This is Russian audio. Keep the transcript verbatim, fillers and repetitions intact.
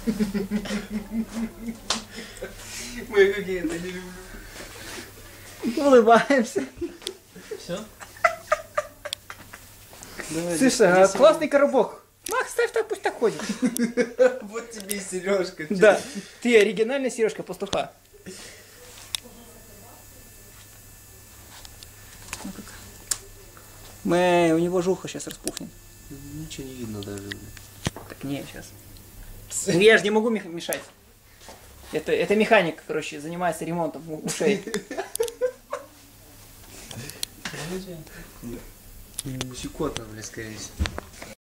Мы какие-то не люблю. Улыбаемся. Все? Слушай, а классный коробок. Макс, ставь так, пусть так ходит. Вот тебе и сережка. Да, ты оригинальная сережка пастуха. Мы, у него жуха сейчас распухнет. Ничего не видно даже. Так не, сейчас. Ну, я же не могу мешать. Это, это механик, короче, занимается ремонтом ушей. Щекотно, блядь, скорее всего.